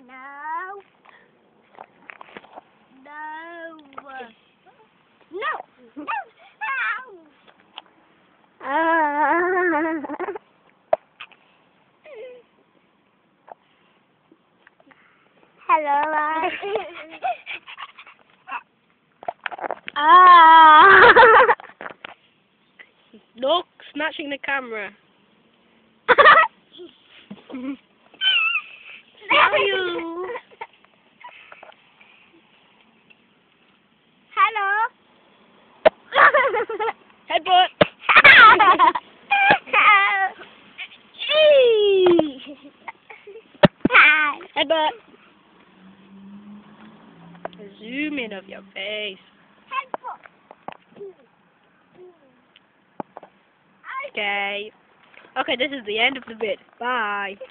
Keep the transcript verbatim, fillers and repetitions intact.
No. No. No. No. Ah. Hello, Lars. Ah. No snatching the camera. How you? Hello. Headbutt. Headbutt. Zoom in of your face. Okay. Okay, this is the end of the bit. Bye.